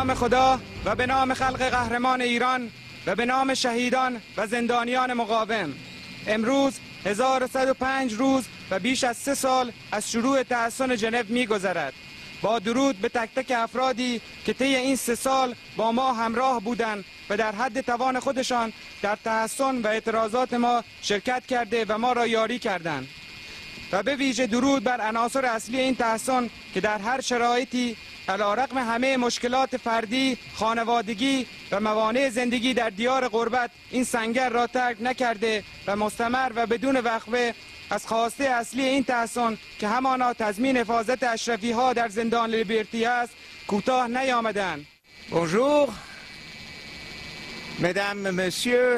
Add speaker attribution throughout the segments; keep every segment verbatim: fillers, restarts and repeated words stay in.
Speaker 1: نام خدا و به نام خلق قهرمان ایران و به نام شهیدان و زندانیان مقاوم، امروز هزار و صد و پنج روز و بیش از سه سال از شروع تحصن ژنو می‌گذرد. با درود به تک تک افرادی که طی این سه سال با ما همراه بودند و در حد توان خودشان در تحصن و اعتراضات ما شرکت کرده و ما را یاری کردند. و به ویژه درود بر عناصر اصلی این تحصن که در هر شرایطی علیرغم همه مشکلات فردی، خانوادگی و موانع زندگی در دیار غربت این سنگر را ترک نکرده و مستمر و بدون وقفه از خواسته اصلی این تحصن که همانا تضمین حفاظت اشرفی ها در زندان لیبرتی است کوتاه نیامدند.
Speaker 2: Bonjour, mesdames, messieurs,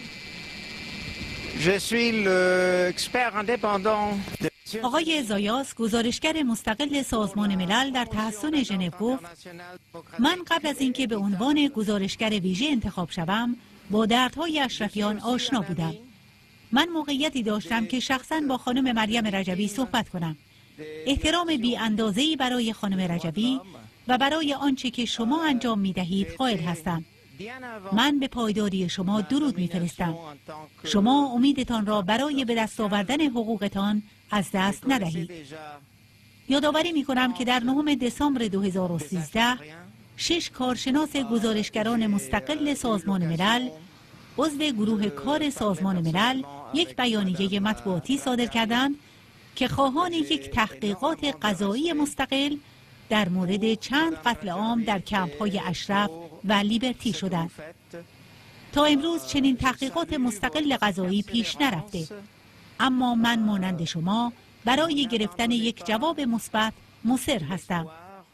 Speaker 2: je suis l'expert indépendant.
Speaker 3: آقای زایاس، گزارشگر مستقل سازمان ملل در تحصن ژنو گفت: من قبل از اینکه به عنوان گزارشگر ویژه انتخاب شوم با دردهای اشرفیان آشنا بودم. من موقعیتی داشتم که شخصاً با خانم مریم رجوی صحبت کنم. احترام بی اندازه‌ای برای خانم رجوی و برای آنچه که شما انجام می دهید قائل هستم. من به پایداری شما درود می فرستم. شما امیدتان را برای به دست آوردن حقوقتان از دست ندهید. یادآوری می کنم که در نهم دسامبر دو هزار و سیزده شش کارشناس گزارشگران مستقل سازمان ملل عضو گروه کار سازمان ملل یک بیانیه مطبوعاتی صادر کردند که خواهان یک تحقیقات قضایی مستقل در مورد چند قتل عام در کمپ‌های اشرف و لیبرتی شدند. تا امروز چنین تحقیقات مستقل قضایی پیش نرفته، اما من مانند شما برای گرفتن یک جواب مثبت مصر هستم.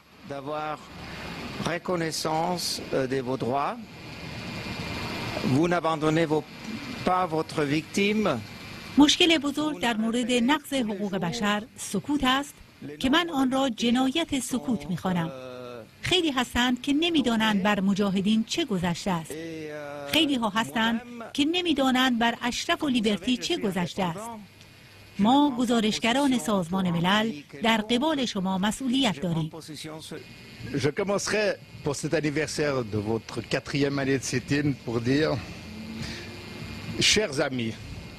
Speaker 3: مشکل بزرگ در مورد نقض حقوق بشر سکوت است که من آن را جنایت سکوت می‌خوانم. خیلی هستند که نمی‌دانند بر مجاهدین چه گذشته است. خیلی ها هستند که نمی‌دانند بر اشرف و لیبرتی چه گذشته است. ما گزارشگران سازمان ملل در قبال شما مسئولیت داریم.
Speaker 4: Je commencerai pour cet anniversaire de votre quatrième année de sit-in pour dire, chers amis,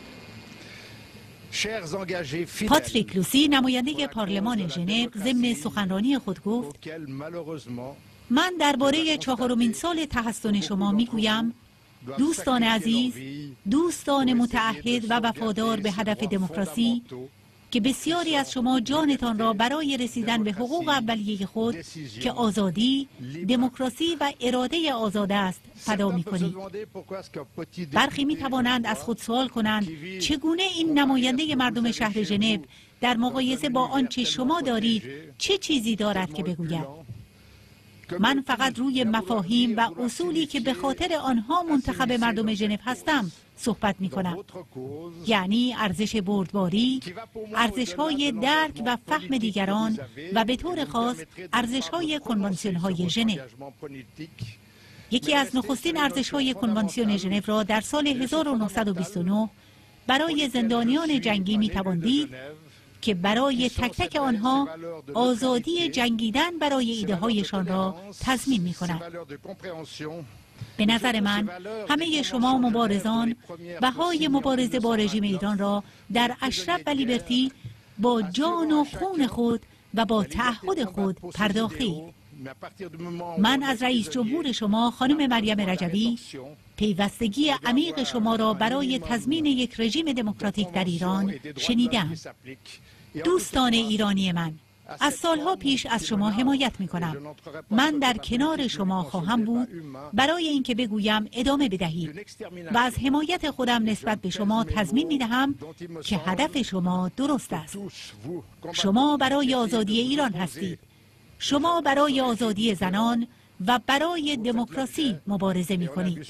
Speaker 4: chers engagés fidèles.
Speaker 3: پاتریک لوسی، نماینده پارلمان ژنو، ضمن سخنرانی خود گفت: من درباره چهارمین سال تحصن شما میگویم دوستان عزیز، دوستان متعهد و وفادار به هدف دموکراسی که بسیاری از شما جانتان را برای رسیدن به حقوق اولیه خود که آزادی، دموکراسی و اراده آزاد است فدا می‌کنید. برخی می‌توانند از خود سوال کنند چگونه این نماینده مردم شهر ژنو در مقایسه با آنچه شما دارید چه چیزی دارد که بگوید؟ من فقط روی مفاهیم و اصولی که به خاطر آنها منتخب مردم ژنو هستم صحبت می کنم. یعنی ارزش بردباری، ارزش‌های درک و فهم دیگران و به طور خاص ارزش‌های کنوانسیون‌های ژنو. یکی از نخستین ارزش‌های کنوانسیون ژنو را در سال هزار و نهصد و بیست و نه برای زندانیان جنگی می توان دید که برای تک تک آنها آزادی جنگیدن برای ایده هایشان را تضمین می کند. به نظر من همه شما مبارزان بهای مبارزه با رژیم ایران را در اشرف و لیبرتی با جان و خون خود و با تعهد خود پرداختید. من از رئیس جمهور شما خانم مریم رجوی پیوستگی عمیق شما را برای تضمین یک رژیم دموکراتیک در ایران شنیدم. دوستان ایرانی من، از سالها پیش از شما حمایت می کنم. من در کنار شما خواهم بود برای اینکه بگویم ادامه بدهید و از حمایت خودم نسبت به شما تضمین می دهم که هدف شما درست است. شما برای آزادی ایران هستید. شما برای آزادی زنان و برای دموکراسی مبارزه می کنید.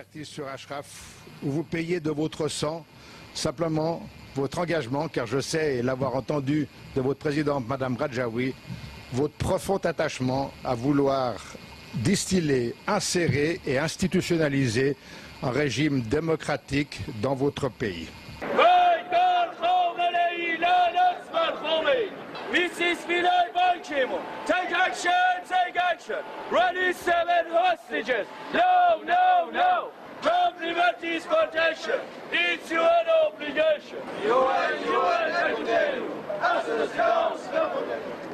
Speaker 4: Votre engagement, car je sais l'avoir entendu de votre présidente, Madame Radjaoui, votre profond attachement à vouloir distiller, insérer et institutionnaliser un régime démocratique dans votre pays.
Speaker 5: Take action! Take action! Russian. twenty-seven hostages. No, no, no. Compliment deportation. It's your obligation. U N, U N,